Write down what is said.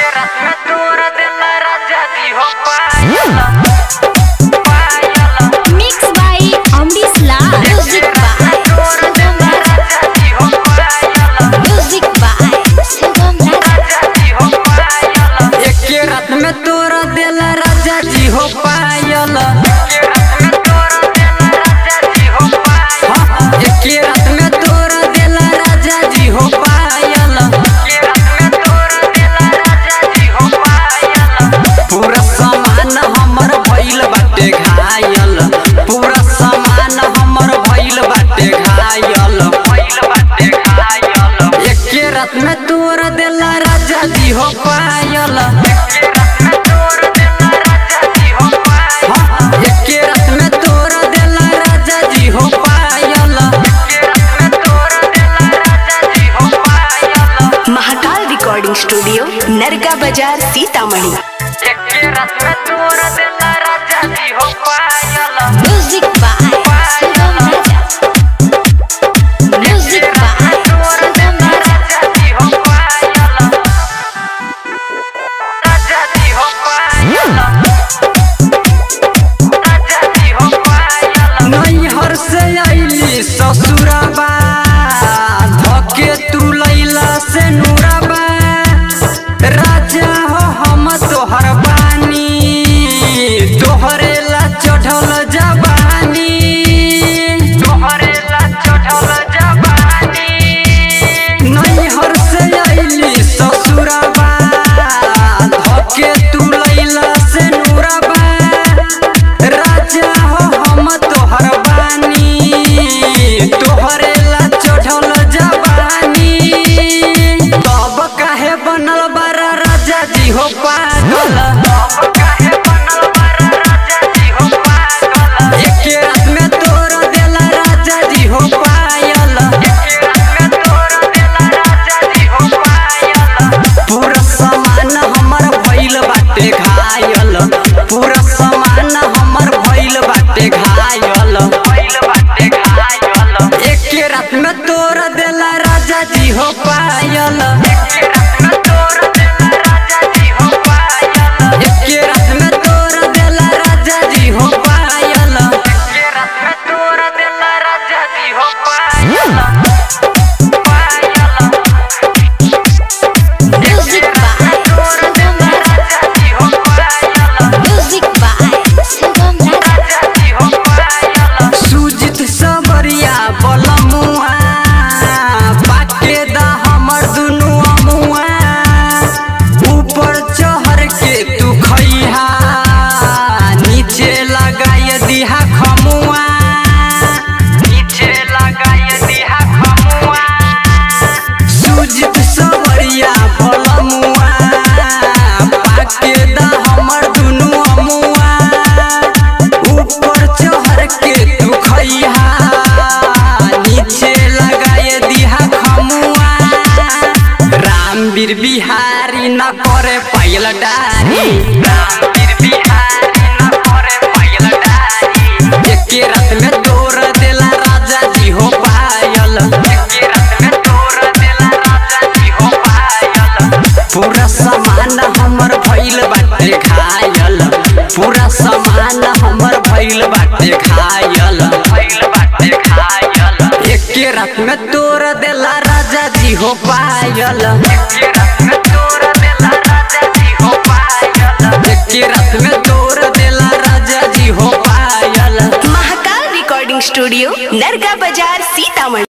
में तोर देला राजा जी हो पायल, एके रात में तोर देला राजा जी हो पायल। महाकाल रिकॉर्डिंग स्टूडियो नरगा बाजार सीतामढ़ी। एके रात में तोर देला राजा जी हो पायल। Music by Sugam Raja, music by Sugam Raja. नैहर से आइली ससुराबा, धके तू लैला से नूराबा। राजा हो हम तोहर बानी, तोहरे ला चढ़ल जवानी, तोहरे ला चढ़ल जवानी। नैहर से आइली ससुराबा, धके तू लैला से नूराबा। राजा हो हम तोहर बानी, तोहरे ला चढ़ल जवानी। तब काहे बनल बारा राजा जी हो पागल, तब काहे बनल बारा राजा जी हो पागल। एके रात में तोर देला राजा जी हो पायल, एके रात में तोर देला राजा जी हो पायल। पूरा सामान हमर भइल बाटे घायल, पूरा सामान हमर भइल बाटे घायल, भइल बाटे घायल। एके रात में तोर देला राजा जी हो पायल, एके रात में तोर देला राजा जी हो पायल। एके रात में तोर देला राजा जी हो पायल, एके रात में तोर देला राजा जी हो पायल। Music by Sugam Raja, music by Sugam Raja. Sujit सबरिया बलमुआ, बाटे दा हमर दुनु अमुआ। ऊपर चढ़ के तू खइहा, नीचे लगाय दिहा खमुआ, नीचे लगाय दिहा खमुआ। सुजित सबरिया बलमुआ, बाटे दा हमर दुनु अमुआ। ऊपर चढ़ के तू खइहा, नीचे लगाय दिहा खमुआ। रामवीर बिहारी न करे पायल डारी, रामवीर बिहारी न करे पायल डारी। एके रात में तोर देला राजा जी हो पायल, एके रात में तोर देला राजा जी हो पायल। पूरा सामान हमर भइल बाटे घायल, पूरा सामान हमर भइल बाटे घायल, भइल बाटे घायल। एके रात में तोर देला राजा जी हो पायल, एके रात में तोर देला राजा जी हो पायल। एके रात में तोर देला राजा जी हो पायल। महाकाल रिकॉर्डिंग स्टूडियो नरगा बाजार सीतामढ़ी।